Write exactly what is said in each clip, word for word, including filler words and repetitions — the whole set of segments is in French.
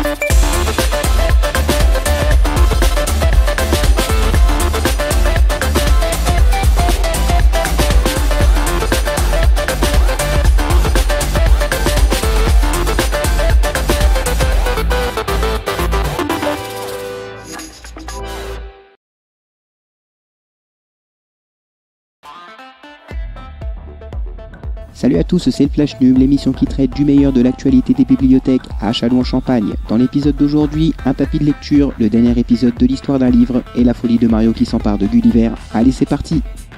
Salut à tous, c'est le Flash Num, l'émission qui traite du meilleur de l'actualité des bibliothèques à Châlons-en-Champagne. Dans l'épisode d'aujourd'hui, un tapis de lecture, le dernier épisode de l'histoire d'un livre et la folie de Mario qui s'empare de Gulliver. Allez, c'est parti!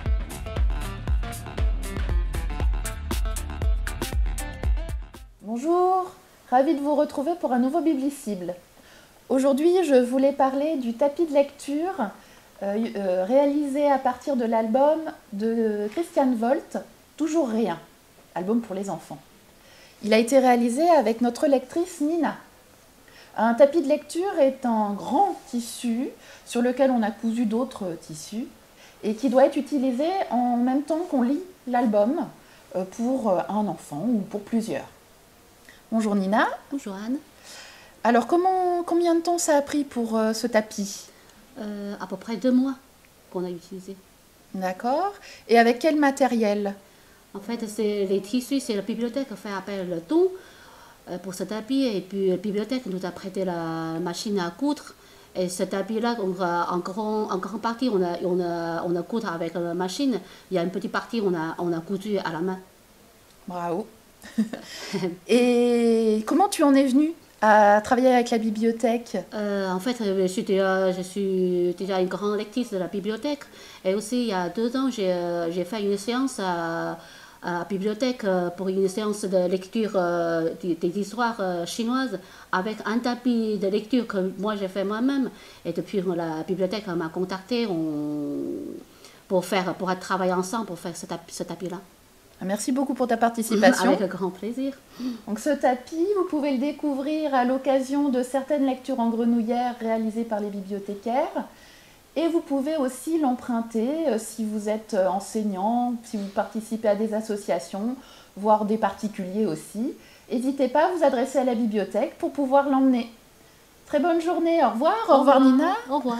Bonjour, ravi de vous retrouver pour un nouveau Biblicible. Aujourd'hui, je voulais parler du tapis de lecture euh, euh, réalisé à partir de l'album de Christian Volt, Toujours rien. Album pour les enfants. Il a été réalisé avec notre lectrice Nina. Un tapis de lecture est un grand tissu sur lequel on a cousu d'autres tissus et qui doit être utilisé en même temps qu'on lit l'album pour un enfant ou pour plusieurs. Bonjour Nina. Bonjour Anne. Alors comment, combien de temps ça a pris pour euh, ce tapis? euh, À peu près deux mois qu'on a utilisé. D'accord. Et avec quel matériel? En fait, c'est les tissus, c'est la bibliothèque qui fait appel le ton euh, pour ce tapis. Et puis la bibliothèque nous a prêté la machine à coudre. Et ce tapis-là, en grand, en grande partie, on a, on, a, on a coudre avec la machine. Il y a une petite partie, on a, on a cousu à la main. Bravo. Et comment tu en es venue à travailler avec la bibliothèque? euh, En fait, je suis, déjà, je suis déjà une grande lectrice de la bibliothèque. Et aussi, il y a deux ans, j'ai j'ai fait une séance à, à la bibliothèque pour une séance de lecture euh, des, des histoires euh, chinoises avec un tapis de lecture que moi j'ai fait moi-même. Et depuis, la bibliothèque m'a contacté on, pour, faire, pour travailler ensemble pour faire ce, tapis, ce tapis-là. Merci beaucoup pour ta participation. Avec grand plaisir. Donc ce tapis, vous pouvez le découvrir à l'occasion de certaines lectures en grenouillère réalisées par les bibliothécaires. Et vous pouvez aussi l'emprunter euh, si vous êtes enseignant, si vous participez à des associations, voire des particuliers aussi. N'hésitez pas à vous adresser à la bibliothèque pour pouvoir l'emmener. Très bonne journée, au revoir. Au, au revoir, revoir Nina. Au revoir.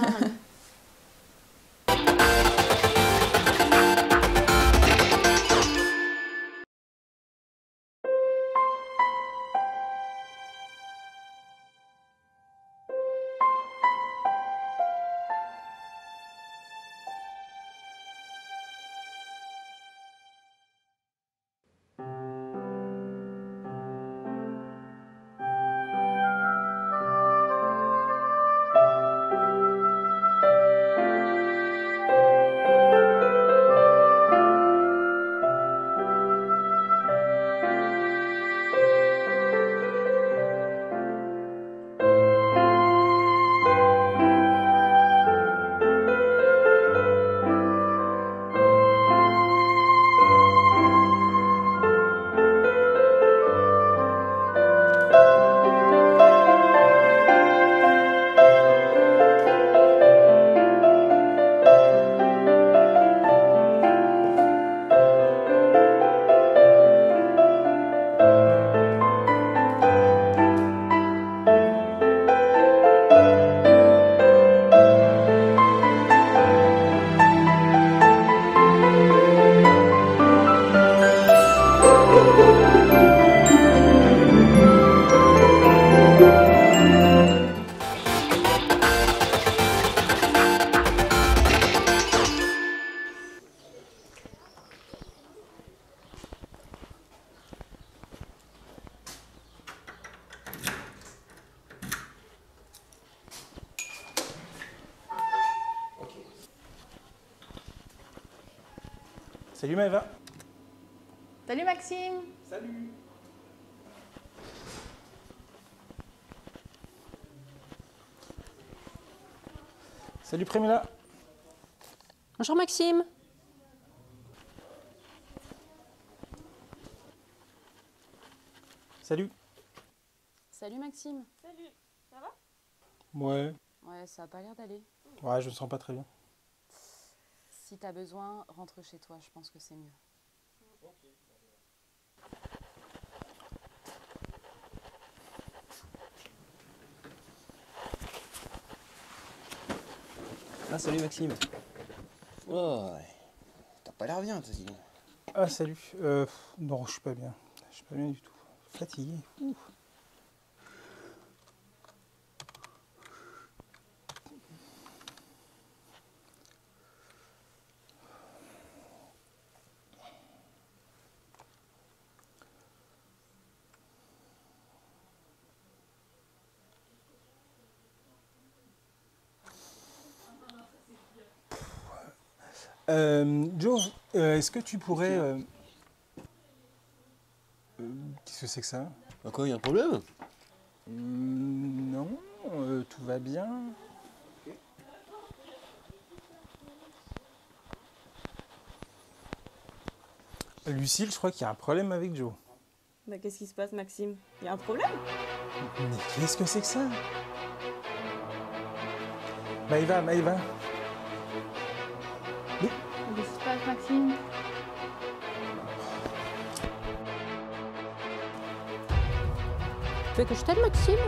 Salut Maëva. Salut Maxime. Salut. Salut Prémila. Bonjour Maxime. Salut. Salut Maxime. Salut, ça va? Ouais. Ouais, ça a pas l'air d'aller. Ouais, je me sens pas très bien. Si t'as besoin, rentre chez toi, je pense que c'est mieux. Ok. Ah, salut Maxime. Oh, ouais. T'as pas l'air bien, toi, dis donc. Ah, salut. Euh, pff, non, je suis pas bien. Je suis pas bien du tout. Fatigué. Ouh. Euh, Joe, euh, est-ce que tu pourrais... euh, euh, Qu'est-ce que c'est que ça? Bah quoi, y'a un problème? Hum, Non, euh, tout va bien. Lucille, je crois qu'il y a un problème avec Joe. Bah qu'est-ce qui se passe, Maxime? Y a un problème? Mais qu'est-ce que c'est que ça? Maëva, Maëva. Qu'est-ce qui se passe, Maxime? Tu veux que je t'aide, Maxime?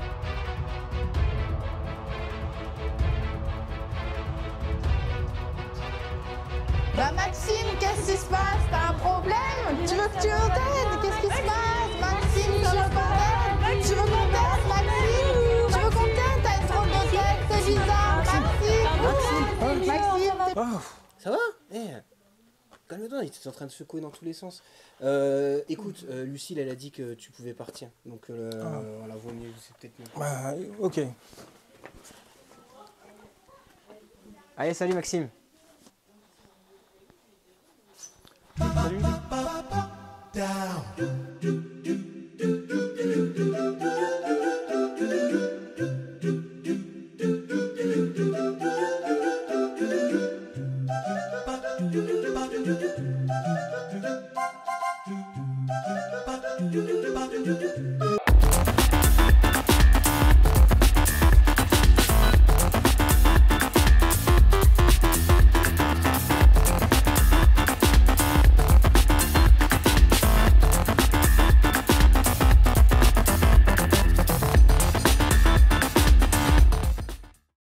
Bah Maxime, qu'est-ce qui se passe? T'as un problème? Tu veux que tu nous t'aides? Qu'est-ce qui se passe? Maxime, tu veux qu'on t'aide? Tu veux qu'on t'aide, Maxime? Tu veux qu'on t'aide? T'as une drôle de tête, c'est bizarre. Maxime! Maxime! Oh, ça va? Eh, calme-toi, il était en train de secouer dans tous les sens. Euh, écoute, euh, Lucille, elle a dit que tu pouvais partir. Donc, euh, Ah. voilà, vaut mieux, c'est peut-être mieux. Bah, ok. Allez, salut Maxime. Salut. Ba-do-do-ba-do-do-do.